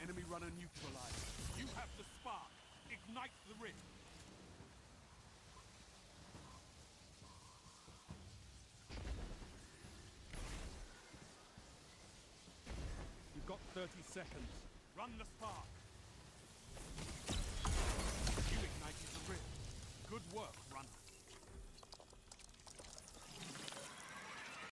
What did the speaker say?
Enemy runner neutralized. You have the spark. Ignite the rift. You've got 30 seconds. Run the spark.